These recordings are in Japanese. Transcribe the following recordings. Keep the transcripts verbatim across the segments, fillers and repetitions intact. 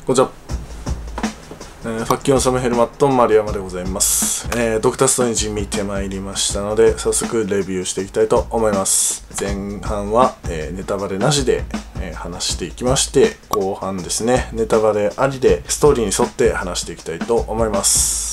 こんにちは。えー、ファッキーのサムヘルマット丸山でございます。えー、ドクターストレンジ見てまいりましたので、早速レビューしていきたいと思います。前半は、えー、ネタバレなしで、えー、話していきまして、後半ですね、ネタバレありでストーリーに沿って話していきたいと思います。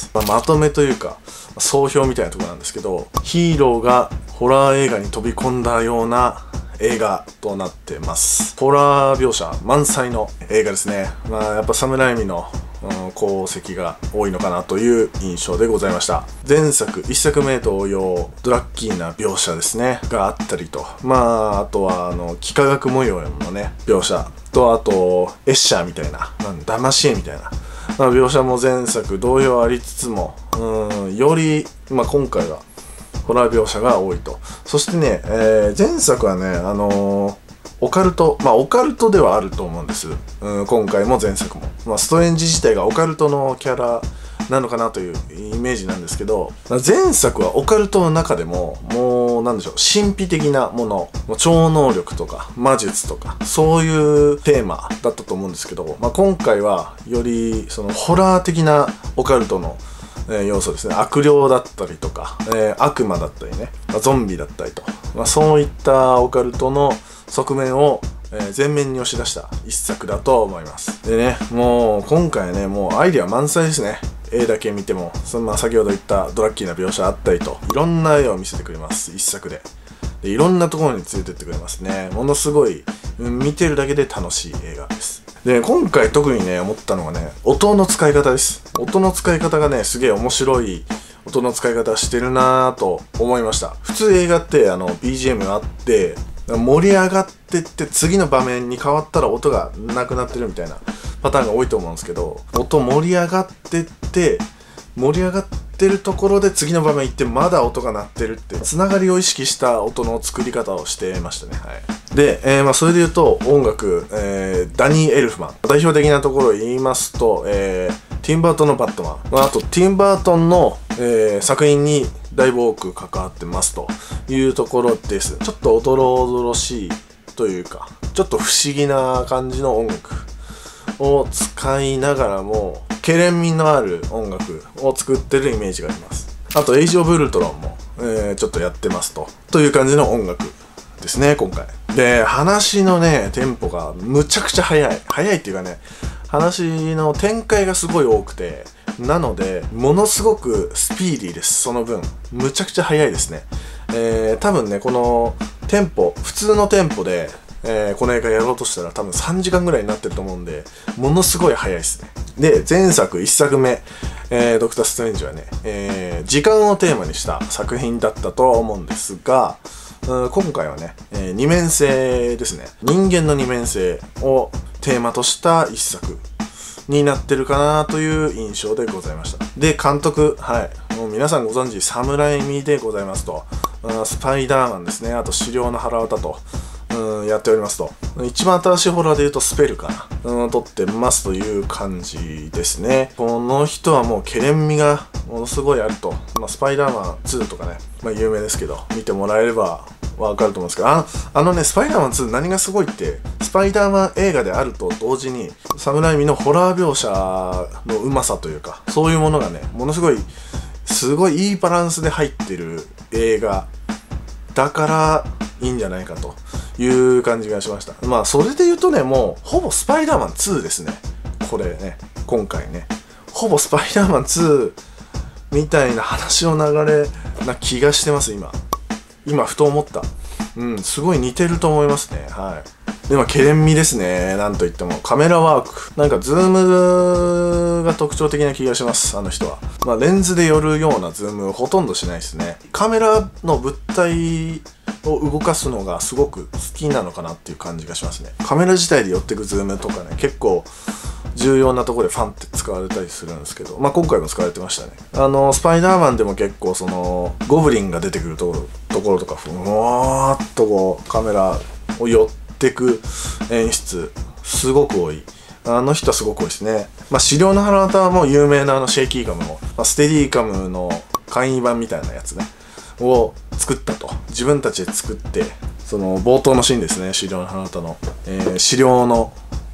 まあ、まとめというか、総評みたいなところなんですけど、ヒーローがホラー映画に飛び込んだような映画となってます。ホラー描写満載の映画ですね。まあやっぱサムライミの、うん、功績が多いのかなという印象でございました。前作いっさくめ同様ドラッキーな描写ですねがあったりと、まああとはあの幾何学模様のね描写と、あとエッシャーみたいな、なん騙し絵みたいな、まあ、描写も前作同様ありつつも、うんより、まあ、今回はホラー描写が多いと。そしてね、えー、前作はね、あのー、オカルト、まあオカルトではあると思うんです。うん、今回も前作も。まあストレンジ自体がオカルトのキャラなのかなというイメージなんですけど、まあ、前作はオカルトの中でも、もうなんでしょう、神秘的なもの、超能力とか魔術とか、そういうテーマだったと思うんですけど、まあ今回はよりそのホラー的なオカルトのえー、要素ですね。悪霊だったりとか、えー、悪魔だったりね、まあ、ゾンビだったりと、まあ、そういったオカルトの側面を、えー、前面に押し出した一作だと思います。でね、もう今回ね、もうアイデア満載ですね。絵だけ見ても、そのまあ先ほど言ったドラッキーな描写あったりと、いろんな絵を見せてくれます、一作で。でいろんなところに連れてってくれますね。ものすごい、うん、見てるだけで楽しい映画です。で今回特にね思ったのがね、音の使い方です。音の使い方がねすげえ面白い音の使い方してるなぁと思いました。普通映画ってあの ビージーエム があって盛り上がってって次の場面に変わったら音がなくなってるみたいなパターンが多いと思うんですけど、音盛り上がってって盛り上がってるところで次の場面行ってまだ音が鳴ってるってつながりを意識した音の作り方をしてましたね。はい、で、えー、まあそれで言うと音楽、えー、ダニー・エルフマン代表的なところを言いますと、えー、ティム・バートンのバットマン、まあ、あとティム・バートンの、えー、作品にだいぶ多く関わってますというところです。ちょっとおどろおどろしいというかちょっと不思議な感じの音楽を使いながらもけれん味のある音楽を作ってるイメージがあります。あとエイジ・オブ・ウルトロンも、えー、ちょっとやってますとという感じの音楽ですね今回。で話のねテンポがむちゃくちゃ速い速いっていうかね、話の展開がすごい多くて、なのでものすごくスピーディーです。その分むちゃくちゃ速いですね。えー、多分ねこのテンポ普通のテンポでえー、この映画やろうとしたら多分さんじかんぐらいになってると思うんで、ものすごい早いですね。で前作いっさくめ、えー、ドクターストレンジはね、えー、時間をテーマにした作品だったとは思うんですが、うん今回はね、えー、二面性ですね。人間の二面性をテーマとした一作になってるかなという印象でございました。で監督、はいもう皆さんご存知サムライミでございますと、うん、スパイダーマンですね、あと死霊の腹渡とうん、やっておりますと。一番新しいホラーで言うとスペルかな、うん、撮ってますという感じですね。この人はもうけれん味がものすごいあると、まあ、スパイダーマンツーとかね、まあ、有名ですけど見てもらえればわかると思うんですけど、あのあのねスパイダーマンツー何がすごいって、スパイダーマン映画であると同時にサムライミのホラー描写のうまさというか、そういうものがねものすごいすごいいいバランスで入ってる映画だからいいんじゃないかという感じがしました。まあそれで言うとね、もうほぼスパイダーマンツーですねこれね。今回ねほぼスパイダーマンツーみたいな話の流れな気がしてます。今今ふと思った。うんすごい似てると思いますね。はい。でまあけれん味ですね。なんといってもカメラワーク、なんかズームが特徴的な気がします。あの人はまあレンズで寄るようなズームほとんどしないですね。カメラの物体を動かすのがすごく好きなのかなっていう感じがしますね。カメラ自体で寄ってくズームとかね結構重要なところでファンって使われたりするんですけど、まあ今回も使われてましたね。あのスパイダーマンでも結構そのゴブリンが出てくるところところとかふわーっとこうカメラを寄ってく演出すごく多い。あの人はすごく多いですね。まあ死霊の腹渡はもう有名なあのシェイキーカムの、まあ、ステディカムの簡易版みたいなやつねを作ったと、自分たちで作って、その冒頭のシーンですね、死霊の花歌の、えー、死霊の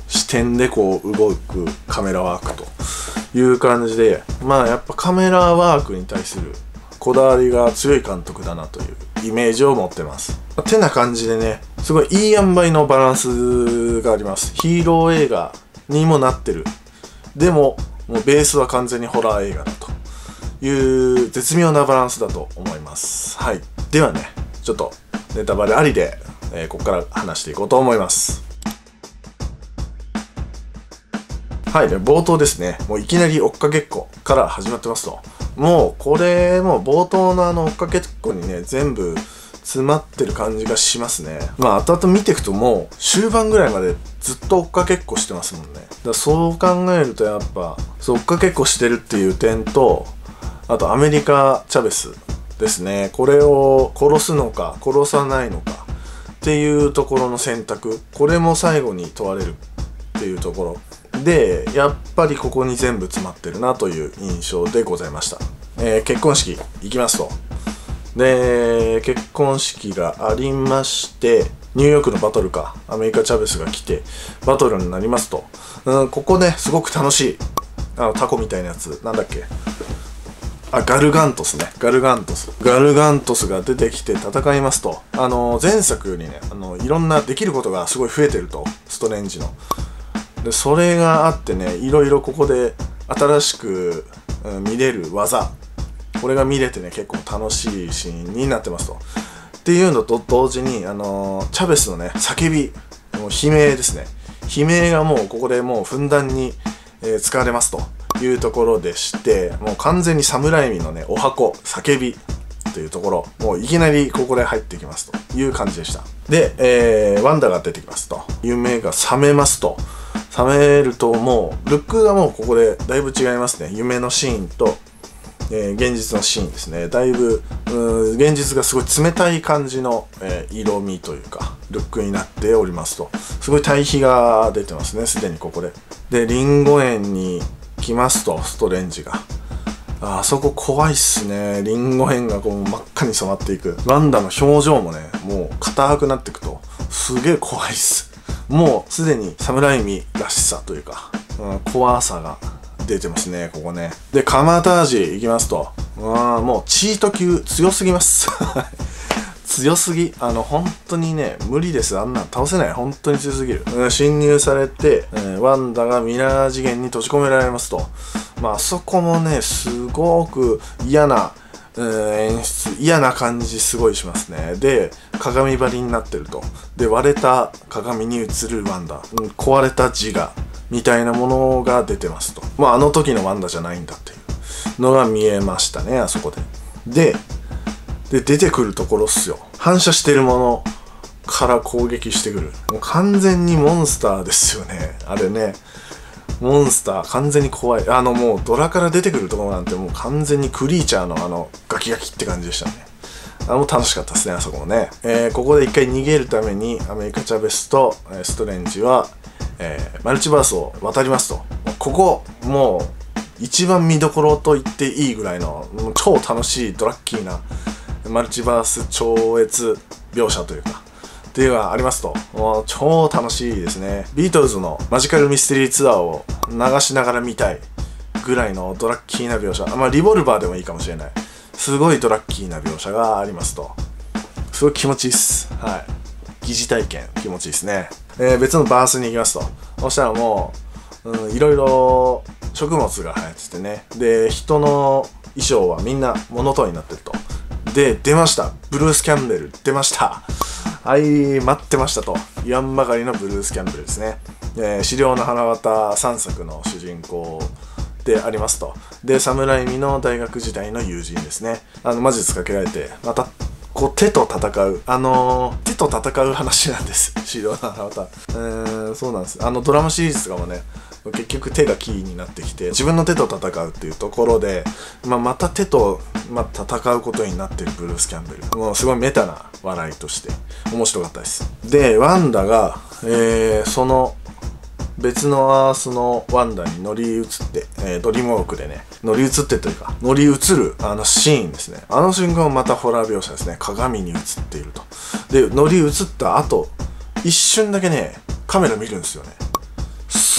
視点でこう動くカメラワークという感じで、まあやっぱカメラワークに対するこだわりが強い監督だなというイメージを持ってます。てな感じでね、すごいいい塩梅のバランスがあります。ヒーロー映画にもなってる。でも、もうベースは完全にホラー映画だという絶妙なバランスだと思います。はい。ではね、ちょっとネタバレありで、えー、ここから話していこうと思います。はい、で冒頭ですね、もういきなり追っかけっこから始まってますと。もうこれもう冒頭のあの追っかけっこにね、全部詰まってる感じがしますね。まあ後々見ていくともう終盤ぐらいまでずっと追っかけっこしてますもんね。だからそう考えるとやっぱそう追っかけっこしてるっていう点と、あとアメリカ・チャベスですね、これを殺すのか殺さないのかっていうところの選択、これも最後に問われるっていうところで、やっぱりここに全部詰まってるなという印象でございました。えー、結婚式行きますと。で、結婚式がありまして、ニューヨークのバトルか、アメリカ・チャベスが来て、バトルになりますと。うん、ここね、すごく楽しい。あの、タコみたいなやつ、なんだっけ。あ、ガルガントスね。ガルガントス。ガルガントスが出てきて戦いますと。あの、前作よりね、あの、いろんなできることがすごい増えてると。ストレンジの。で、それがあってね、いろいろここで新しく、うん、見れる技。これが見れてね、結構楽しいシーンになってますと。っていうのと同時に、あのー、チャベスのね、叫び、もう悲鳴ですね。悲鳴がもうここでもうふんだんに、えー、使われますというところでして、もう完全に侍味のね、お箱、叫びというところ、もういきなりここで入ってきますという感じでした。で、えー、ワンダが出てきますと。夢が覚めますと。覚めるともう、ルックがもうここでだいぶ違いますね。夢のシーンと、えー、現実のシーンですね。だいぶ、現実がすごい冷たい感じの、えー、色味というか、ルックになっておりますと。すごい対比が出てますね、すでにここで。で、リンゴ園に来ますと、ストレンジが。あ, あそこ怖いっすね。リンゴ園がこう真っ赤に染まっていく。ワンダの表情もね、もう硬くなっていくと、すげえ怖いっす。もうすでに侍味らしさというか、うん、怖さが出てますね、ここね。で、カマタージ行きますと、あもうチート級強すぎます。強すぎ。あの、本当にね、無理です。あんなん倒せない。本当に強すぎる。うん、侵入されて、えー、ワンダがミラー次元に閉じ込められますと。まあ、あそこもね、すごく嫌な、うん、演出、嫌な感じすごいしますね。で、鏡張りになってると。で、割れた鏡に映るワンダ。うん、壊れた自我。みたいなものが出てますと。まあ、あの時のワンダじゃないんだっていうのが見えましたね、あそこで。で、で、出てくるところっすよ。反射してるものから攻撃してくる。もう完全にモンスターですよね。あれね。モンスター、完全に怖い。あの、もうドラから出てくるところなんてもう完全にクリーチャーのあの、ガキガキって感じでしたね。あもう楽しかったですね、あそこもね。えー、ここで一回逃げるために、アメリカ・チャベスと、えー、ストレンジは、えー、マルチバースを渡りますと。ここ、もう、一番見どころと言っていいぐらいの、もう超楽しいドラッキーな、マルチバース超越描写というか、っていうのがありますと。もう超楽しいですね。ビートルズのマジカルミステリーツアーを流しながら見たいぐらいのドラッキーな描写。まあ、リボルバーでもいいかもしれない。すごいドラッキーな描写がありますと。すごい気持ちいいっす。はい。疑似体験、気持ちいいですね。えー、別のバースに行きますと。そしたらもう、うん、いろいろ食物が流行っててね。で、人の衣装はみんなモノトーンになってると。で、出ました。ブルース・キャンベル。出ました。はい、待ってましたと。言わんばかりのブルース・キャンベルですね。えー、資料の花形さんさくの主人公でありますと。で、侍味の大学時代の友人ですね。あの、魔術かけられて、また、こう手と戦う。あのー、手と戦う話なんです。資料の花形。えー、そうなんです。あの、ドラマシリーズとかもね、結局手がキーになってきて、自分の手と戦うっていうところで、まあ、また手と、まあ、戦うことになってるブルース・キャンベル。もうすごいメタな笑いとして面白かったです。で、ワンダが、えー、その別のアースのワンダに乗り移って、えー、ドリームウォークでね、乗り移ってというか、乗り移るあのシーンですね。あの瞬間はまたホラー描写ですね。鏡に映っていると。で、乗り移った後、一瞬だけね、カメラ見るんですよね。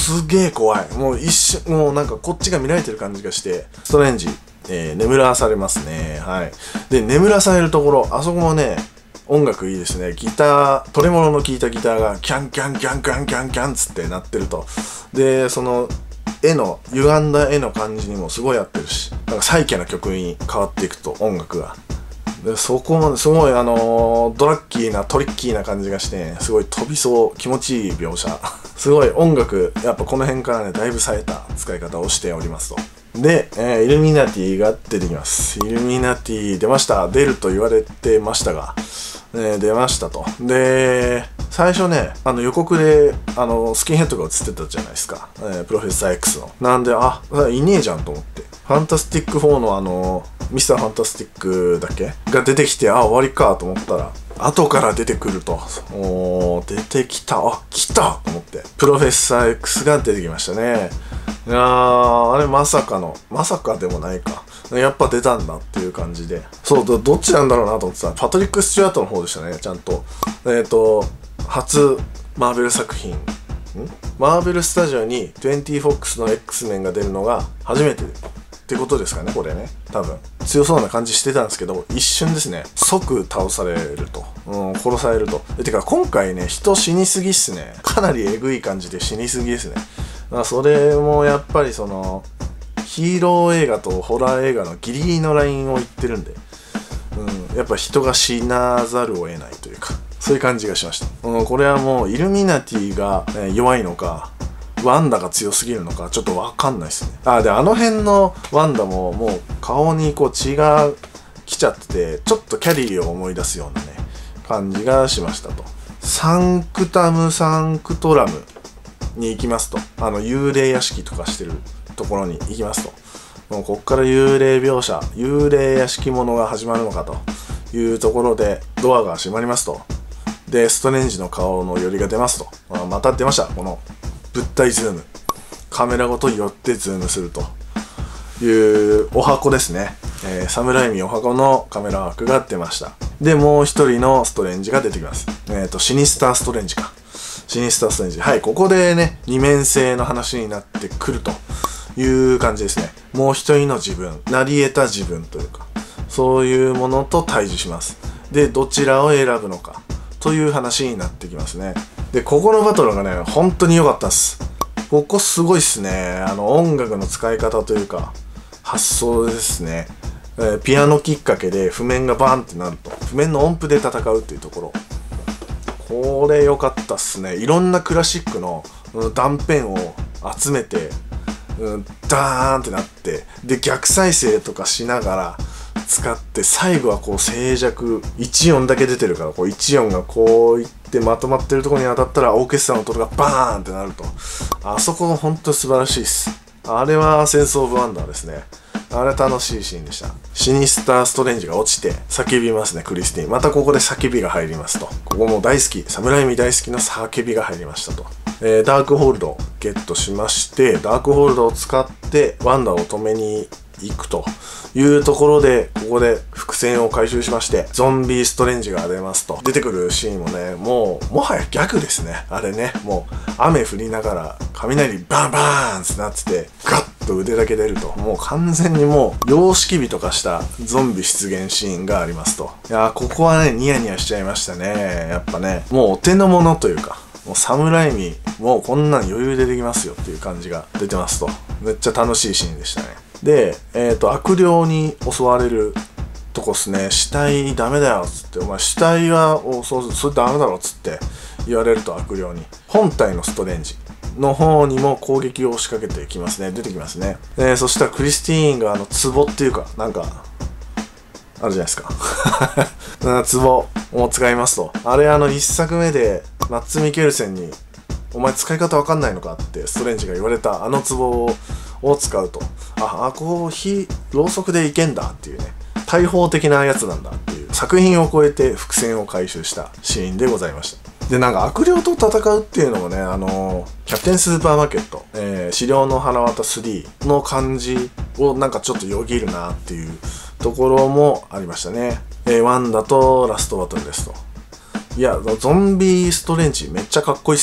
すげえ怖い。もう一瞬、もうなんかこっちが見られてる感じがして、ストレンジ、えー、眠らされますね。はい。で、眠らされるところ、あそこもね、音楽いいですね。ギター、トレモロの効いたギターがキャンキャンキャンキャンキャンキャンつって鳴ってると。で、その、絵の、歪んだ絵の感じにもすごい合ってるし、なんかサイケな曲に変わっていくと、音楽が。で、そこまですごいあのー、ドラッキーな、トリッキーな感じがして、ね、すごい飛びそう、気持ちいい描写。すごい音楽、やっぱこの辺からね、だいぶ冴えた使い方をしておりますと。で、えー、イルミナティが出てきます。イルミナティ出ました。出ると言われてましたが、ね、出ましたと。で、最初ね、あの予告で、あの、スキンヘッドが映ってたじゃないですか。えー、プロフェッサー X の。なんで、あ、いねえじゃんと思って。ファンタスティックフォーのあの、ミスターファンタスティックだっけが出てきて、あ、終わりかと思ったら、後から出てくると。おー、出てきた。あ、来たと思って。プロフェッサー X が出てきましたね。いやー、あれまさかの、まさかでもないか。やっぱ出たんだっていう感じで。そう、ど、どっちなんだろうなと思ってた。パトリック・スチュアートの方でしたね、ちゃんと。えっ、ー、と、初マーベル作品。んマーベルスタジオに トゥエンティーフォックス の X メンが出るのが初めてってことですかね、これね。多分。強そうな感じしてたんですけど、一瞬ですね、即倒されると。うん、殺されると。てか、今回ね、人死にすぎっすね。かなりエグい感じで死にすぎですね。まあ、それもやっぱりその、ヒーロー映画とホラー映画のギリギリのラインを言ってるんで、うん、やっぱ人が死なざるを得ないというか、そういう感じがしました。うん、これはもう、イルミナティが、ね、弱いのか、ワンダが強すぎるのかちょっとわかんないですね。あ、で、あの辺のワンダももう顔にこう血が来ちゃってて、ちょっとキャリーを思い出すようなね、感じがしましたと。サンクタム・サンクトラムに行きますと。あの、幽霊屋敷とかしてるところに行きますと。もうこっから幽霊描写、幽霊屋敷ものが始まるのかというところで、ドアが閉まりますと。で、ストレンジの顔の寄りが出ますと。あ、また出ました。この物体ズーム。カメラごと寄ってズームするというお箱ですね。えー、サムライミお箱のカメラワークが出ました。で、もう一人のストレンジが出てきます。えっと、シニスターストレンジか。シニスターストレンジ。はい、ここでね、二面性の話になってくるという感じですね。もう一人の自分、なり得た自分というか、そういうものと対峙します。で、どちらを選ぶのかという話になってきますね。で、ここのバトルがね、本当に良かったっす。ここすごいっすね。あの、音楽の使い方というか、発想ですね。えー、ピアノきっかけで譜面がバーンってなると。譜面の音符で戦うっていうところ。これ良かったっすね。いろんなクラシックの、うん、断片を集めて、うん、ダーンってなって、で、逆再生とかしながら、使って最後はこう静寂いち音だけ出てるからこういち音がこういってまとまってるところに当たったらオーケストラの音がバーンってなるとあそこほんと素晴らしいっす。あれはセンスオブワンダーですね。あれ楽しいシーンでした。シニスターストレンジが落ちて叫びますね。クリスティンまたここで叫びが入りますと。ここも大好きサムライミ大好きな叫びが入りましたと。えー、ダークホールドをゲットしましてダークホールドを使ってワンダーを止めに行くというところでここで伏線を回収しましてゾンビストレンジが出ますと。出てくるシーンもねもうもはやギャグですね。あれねもう雨降りながら雷バンバーンってなっててガッと腕だけ出るともう完全にもう様式美とかしたゾンビ出現シーンがありますと。いやーここはねニヤニヤしちゃいましたね。やっぱねもうお手の物というかもうサムライミもうこんなん余裕でできますよっていう感じが出てますと。めっちゃ楽しいシーンでしたね。で、えっと、悪霊に襲われるとこっすね。死体ダメだよっつって、お前死体は、おそう、それダメだろっつって言われると悪霊に。本体のストレンジの方にも攻撃を仕掛けてきますね。出てきますね。えー、そしたらクリスティーンがあの、壺っていうか、なんか、あるじゃないですか。壺を使いますと。あれあの、一作目で、マッツ・ミケルセンに、お前使い方わかんないのかってストレンジが言われたあの壺をを使うとああこう火ろうそくでいけんだっていうね大砲的なやつなんだっていう作品を超えて伏線を回収したシーンでございました。でなんか悪霊と戦うっていうのもねあのー、キャプテンスーパーマーケット、えー、資料の花形スリーの感じをなんかちょっとよぎるなっていうところもありましたね。えー、ワンダとラストバトルですと。いやゾンビストレンジめっちゃかっこいいっすね。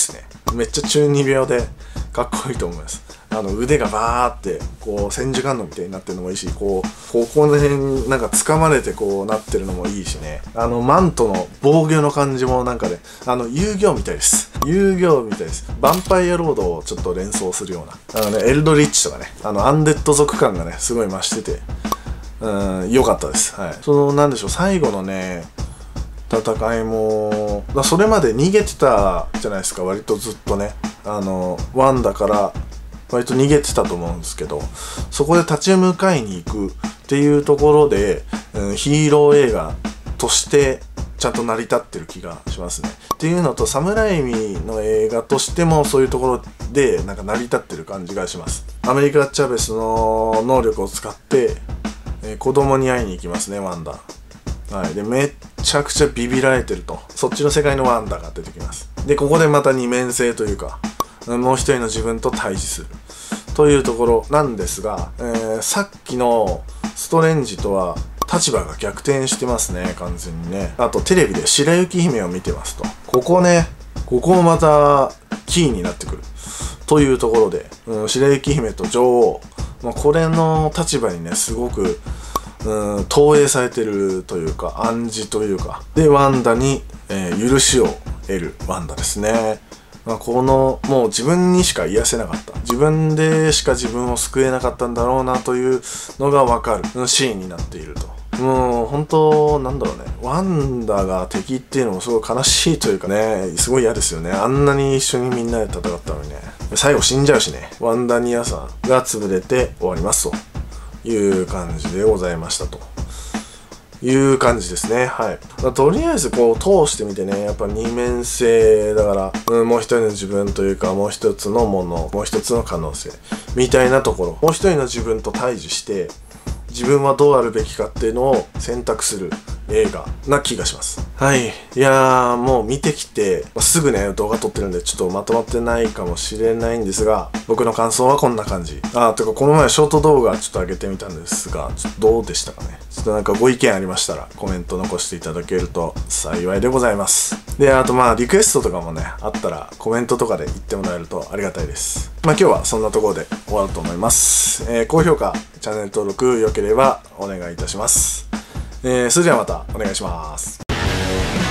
めっちゃ中二病でかっこいいと思います。あの腕がバーってこう千手観音みたいになってるのもいいし、こうここの辺なんか掴まれてこうなってるのもいいしね、あのマントの防御の感じもなんかね、あの遊戯王みたいです。遊戯王みたいです。ヴァンパイアロードをちょっと連想するような、あのねエルドリッチとかね、あのアンデッド族感がねすごい増してて、うん良かったです。はい。そのなんでしょう、最後のね戦いもだそれまで逃げてたじゃないですか、割とずっとね、あのワンダから割と逃げてたと思うんですけど、そこで立ち向かいに行くっていうところで、うん、ヒーロー映画としてちゃんと成り立ってる気がしますね。っていうのと、サムライミの映画としてもそういうところでなんか成り立ってる感じがします。アメリカ・チャベスの能力を使って、えー、子供に会いに行きますね、ワンダ。はい、でめっちゃくちゃビビられてると、そっちの世界のワンダが出てきます。でここでまた二面性というか、もう一人の自分と対峙するというところなんですが、えー、さっきのストレンジとは立場が逆転してますね、完全にね。あとテレビで白雪姫を見てますと、ここね、ここもまたキーになってくるというところで、うん、白雪姫と女王、まあ、これの立場にねすごくうん投影されてるというか、暗示というかで、ワンダに、えー、許しを得るワンダですね。まあ、このもう自分にしか癒せなかった、自分でしか自分を救えなかったんだろうなというのが分かるシーンになっていると。もう本当なんだろうね、ワンダが敵っていうのもすごい悲しいというかね、すごい嫌ですよね。あんなに一緒にみんなで戦ったのにね、最後死んじゃうしね。ワンダニアさんが潰れて終わりますという感じでございましたという感じですね。はい。まあ、とりあえずこう通してみてね、やっぱ二面性だから、うん、もう一人の自分というか、もう一つのもの、もう一つの可能性みたいなところ、もう一人の自分と対峙して自分はどうあるべきかっていうのを選択する映画な気がします。はい。いやー、もう見てきて、まあ、すぐね、動画撮ってるんで、ちょっとまとまってないかもしれないんですが、僕の感想はこんな感じ。あー、てかこの前ショート動画ちょっと上げてみたんですが、ちょっとどうでしたかね。ちょっとなんかご意見ありましたら、コメント残していただけると幸いでございます。で、あとまあ、リクエストとかもね、あったらコメントとかで言ってもらえるとありがたいです。まあ今日はそんなところで終わると思います。えー、高評価、チャンネル登録良ければお願いいたします。えー、それではまたお願いします。